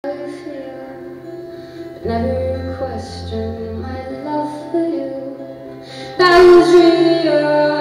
How you feel, but never question my love for you. That was real.